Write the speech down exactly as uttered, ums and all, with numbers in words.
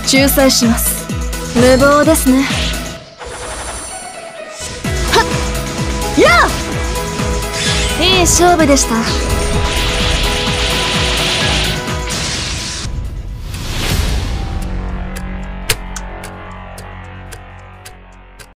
仲裁します。無謀ですね。はっやあ、いい勝負でした。